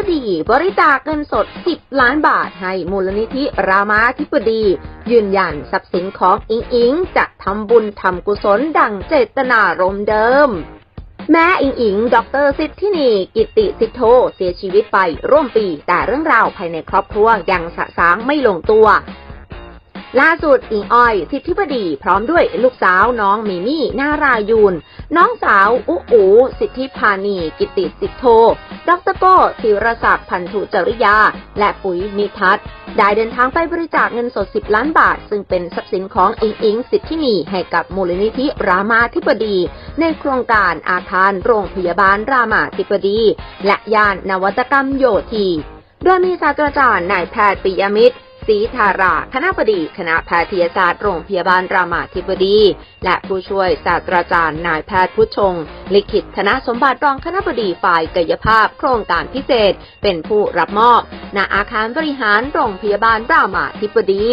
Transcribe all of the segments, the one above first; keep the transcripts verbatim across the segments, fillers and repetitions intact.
ดีบริจาคเงินสดสิบล้านบาทให้มูลนิธิรามาธิบดียืนยันทรัพย์สินของอิงอิงจะทำบุญทำกุศลดังเจตนารมณ์เดิมแม้อิงอิงดร.สิทธินีกิติสิทโธเสียชีวิตไปร่วมปีแต่เรื่องราวภายในครอบครัวยังสะสางไม่ลงตัวล่าสุดอิงอ้อยสิทธิบดีพร้อมด้วยลูกสาวน้องมิมี่นารายูนน้องสาวอุอูสิทธิพานีกิติสิทโธดร.โก้ศิรศักดิ์พันธุจริยาและปุ๋ยนิทัศน์ได้เดินทางไปบริจาคเงินสดสิบล้านบาทซึ่งเป็นทรัพย์สินของอิงอิงสิทธินีให้กับมูลนิธิรามาธิบดีในโครงการอาคารโรงพยาบาลรามาธิบดีและยานนวัตกรรมโยธีโดยมีศาสตราจารย์นายแพทย์ปิยมิตรศรีธาราคณบดีคณะแพทยศาสตร์โรงพยาบาลรามาธิบดีและผู้ช่วยศาสตราจารย์นายแพทย์พุชงลิขิตธนสมบัติรองคณบดีฝ่ายกายภาพโครงการพิเศษเป็นผู้รับมอบณอาคารบริหารโรงพยาบาลรามาธิบดี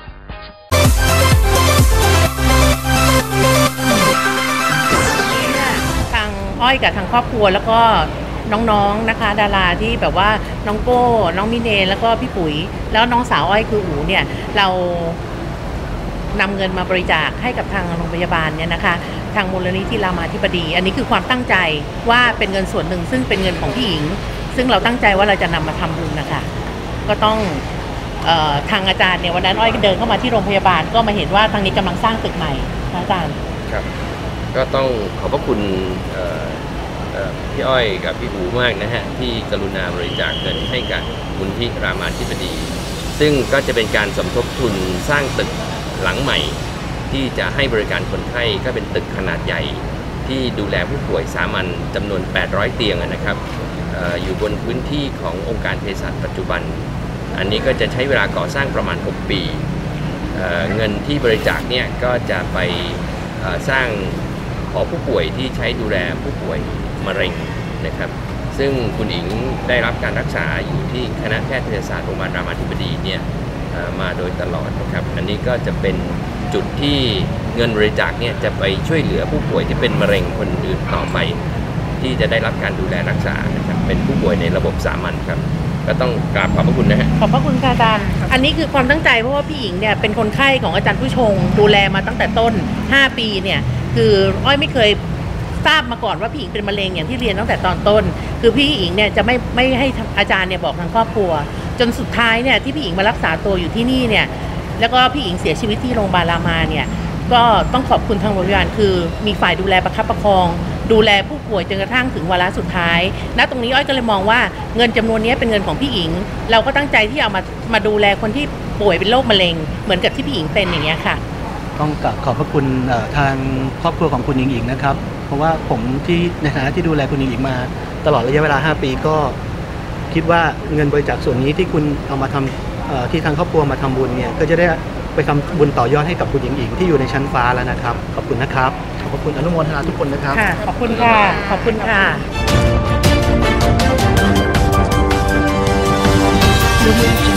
ทางอ้อยกับทางครอบครัวแล้วก็น้องๆนะคะดาราที่แบบว่าน้องโก้น้องมิเนแล้วก็พี่ปุ๋ยแล้วน้องสาวอ้อยคืออูเนี่ยเรานำเงินมาบริจาคให้กับทางโรงพยาบาลเนี่ยนะคะทางมูลนิธิรามาธิบดีอันนี้คือความตั้งใจว่าเป็นเงินส่วนหนึ่งซึ่งเป็นเงินของพี่หญิงซึ่งเราตั้งใจว่าเราจะนำมาทำบุญนะคะก็ต้องเอ่อทางอาจารย์เนี่ยวันนั้นอ้อยก็เดินเข้ามาที่โรงพยาบาลก็มาเห็นว่าทางนี้กำลังสร้างตึกใหม่อาจารย์ครับก็ต้องขอบพระคุณพี่อ้อยกับพี่หูมากนะฮะที่กรุณาบริจาคเงินให้กับมูลนิธิรามาธิบดีซึ่งก็จะเป็นการสมทบทุนสร้างตึกหลังใหม่ที่จะให้บริการคนไข้ก็เป็นตึกขนาดใหญ่ที่ดูแลผู้ป่วยสามัญจำนวนแปดร้อยเตียงนะครับ อ, อยู่บนพื้นที่ขององค์การเภสัชปัจจุบันอันนี้ก็จะใช้เวลาก่อสร้างประมาณหกปี เ, เงินที่บริจาคเนี่ยก็จะไปสร้างหอผู้ป่วยที่ใช้ดูแลผู้ป่วยมะเร็งนะครับซึ่งคุณหญิงได้รับการรักษาอยู่ที่คณะแพทยศาสตร์โรงพยาบาลรามาธิบดีเนี่ยมาโดยตลอดนะครับอันนี้ก็จะเป็นจุดที่เงินบริจาคเนี่ยจะไปช่วยเหลือผู้ป่วยที่เป็นมะเร็งคนอื่นต่อไปที่จะได้รับการดูแลรักษานะครับเป็นผู้ป่วยในระบบสามัญครับก็ต้องกราบขอบพระคุณนะฮะขอบพระคุณค่ะอาจารย์อันนี้คือความตั้งใจเพราะว่าพี่หญิงเนี่ยเป็นคนไข้ของอาจารย์ผู้ชงดูแลมาตั้งแต่ต้นห้าปีเนี่ยคืออ้อยไม่เคยทราบมาก่อนว่าพี่หญิงเป็นมะเร็งอย่างที่เรียนตั้งแต่ตอนต้นคือพี่หญิงเนี่ยจะไม่ไม่ให้อาจารย์เนี่ยบอกทางครอบครัวจนสุดท้ายเนี่ยที่พี่หญิงมารักษาตัวอยู่ที่นี่เนี่ยแล้วก็พี่หญิงเสียชีวิตที่โรงพยาบาลรามาเนี่ยก็ต้องขอบคุณทางโรงพยาบาลคือมีฝ่ายดูแลประคับประคองดูแลผู้ป่วยจนกระทั่งถึงวาระสุดท้ายณตรงนี้อ้อยก็เลยมองว่าเงินจำนวนนี้เป็นเงินของพี่หญิงเราก็ตั้งใจที่เอามามาดูแลคนที่ป่วยเป็นโรคมะเร็งเหมือนกับที่พี่หญิงเป็นอย่างเงี้ยค่ะต้องขอบพระคุณทางครอบครัวของคุณหญิงอิงนะครับเพราะว่าผมที่ในฐานะที่ดูแลคุณหญิงอิงมาตลอดระยะเวลาห้าปีก็คิดว่าเงินบริจาคส่วนนี้ที่คุณเอามาทำที่ทางครอบครัวมาทำบุญเนี่ยก็จะได้ไปทำบุญต่อยอดให้กับคุณหญิงอิงที่อยู่ในชั้นฟ้าแล้วนะครับขอบคุณนะครับขอบคุณอนุโมทนาทุกคนนะครับค่ะขอบคุณค่ะขอบคุณค่ะ